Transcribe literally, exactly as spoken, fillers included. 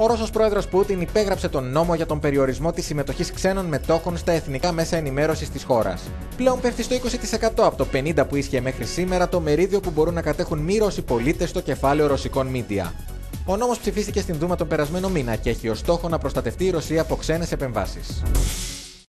Ο Ρώσος πρόεδρος Πούτιν υπέγραψε τον νόμο για τον περιορισμό της συμμετοχής ξένων μετόχων στα εθνικά μέσα ενημέρωσης της χώρας. Πλέον πέφτει στο είκοσι τοις εκατό από το πενήντα τοις εκατό που ίσχυε μέχρι σήμερα το μερίδιο που μπορούν να κατέχουν μη Ρώσοι πολίτες στο κεφάλαιο ρωσικών μίντια. Ο νόμος ψηφίστηκε στην Δούμα τον περασμένο μήνα και έχει ως στόχο να προστατευτεί η Ρωσία από ξένες επεμβάσεις.